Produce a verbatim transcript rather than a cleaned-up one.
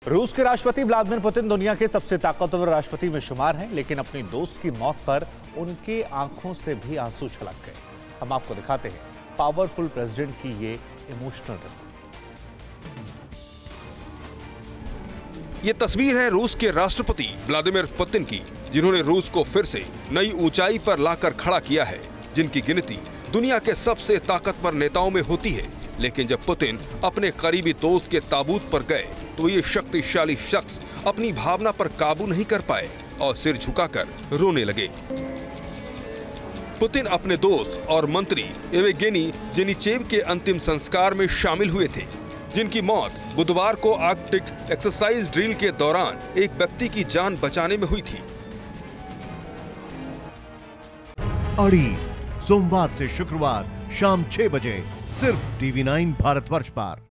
रूस के राष्ट्रपति व्लादिमीर पुतिन दुनिया के सबसे ताकतवर राष्ट्रपति में शुमार हैं, लेकिन अपनी दोस्त की मौत पर उनके आंखों से भी आंसू छलक गए। हम आपको दिखाते हैं पावरफुल प्रेसिडेंट की ये इमोशनल रिपोर्ट। ये तस्वीर है रूस के राष्ट्रपति व्लादिमीर पुतिन की, जिन्होंने रूस को फिर से नई ऊंचाई पर लाकर खड़ा किया है, जिनकी गिनती दुनिया के सबसे ताकतवर नेताओं में होती है। लेकिन जब पुतिन अपने करीबी दोस्त के ताबूत पर गए तो ये शक्तिशाली शख्स अपनी भावना पर काबू नहीं कर पाए और सिर झुकाकर रोने लगे। पुतिन अपने दोस्त और मंत्री येवगेनी जेनिचेव के अंतिम संस्कार में शामिल हुए थे, जिनकी मौत बुधवार को आर्कटिक एक्सरसाइज ड्रिल के दौरान एक व्यक्ति की जान बचाने में हुई थी। अड़ी सोमवार से शुक्रवार शाम छह बजे सिर्फ टीवी नाइन भारतवर्ष पर।